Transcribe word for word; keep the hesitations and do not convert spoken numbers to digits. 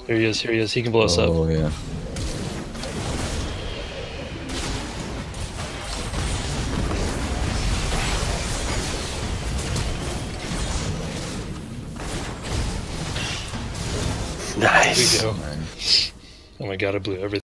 Here he is, here he is. He can blow us up. Oh, yeah. Nice. There we go. Oh my god, I blew everything.